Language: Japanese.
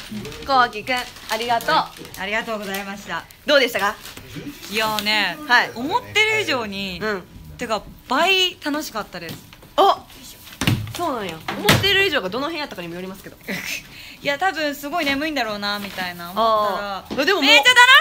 こうきくんありがとう。 ありがとうございました。 どうでしたか？ いやーね、 はい、 思ってる以上に、てか倍楽しかったです。 あ、そうなんや。思ってる以上がどの辺やったかにもよりますけど。 いや多分すごい眠いんだろうなみたいな思ったら、 でももうめっちゃ楽